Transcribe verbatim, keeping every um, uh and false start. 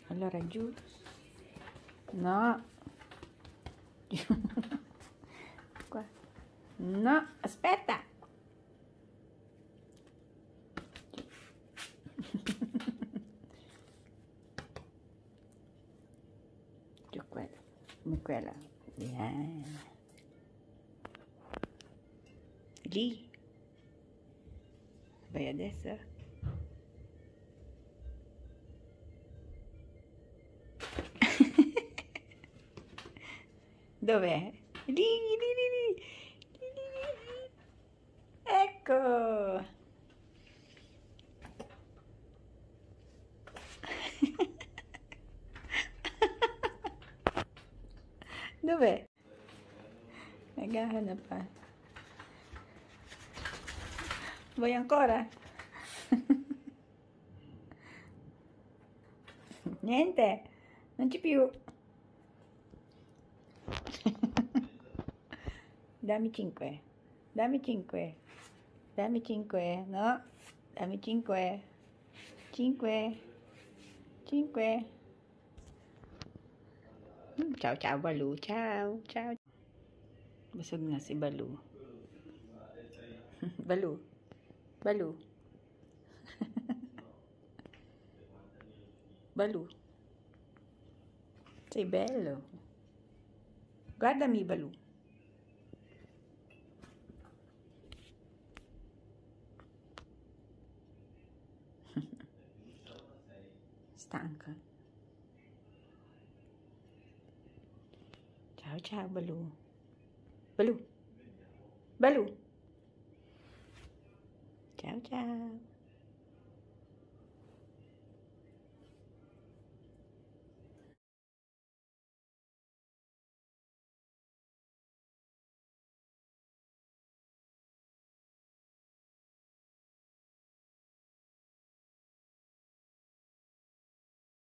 Allora giù. No. Qua. No, aspetta. Giù quella. Come quella. Vieni. Lì. Vai adesso. Dov'è? Lì, lì, lì, lì. Lì, lì, lì. Ecco. Dov'è? Magana pa. Vuoi ancora? Niente, non c'è più. Dammi cinque, dammi cinque, dammi cinque, no, dammi cinque, cinque, cinque. Ciao ciao Balù, ciao, ciao. Busog na si Balù. Balù, Balù. Balù. Sei bello. Guardami Balù. Stanca. Ciao ciao Balù. Balù. Balù. Ciao ciao.